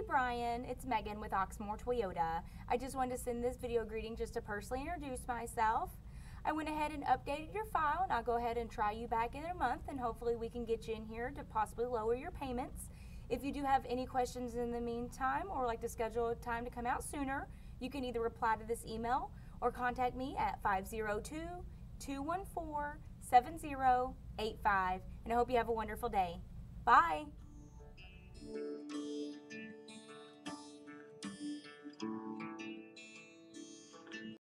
Brian, it's Megan with Oxmoor Toyota. I just wanted to send this video greeting just to personally introduce myself. I went ahead and updated your file, and I'll go ahead and try you back in a month, and hopefully we can get you in here to possibly lower your payments. If you do have any questions in the meantime or like to schedule a time to come out sooner, you can either reply to this email or contact me at 502-214-7085, and I hope you have a wonderful day. Bye!